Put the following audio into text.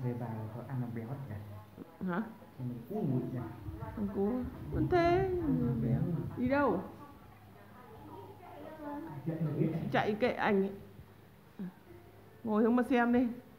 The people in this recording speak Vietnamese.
Về bà có ăn nó béo nhỉ? Hả? Mình cú mũi nhỉ? Thằng cú vẫn thế, béo. Đi đâu? Chạy kệ anh ấy. Ngồi xuống mà xem đi.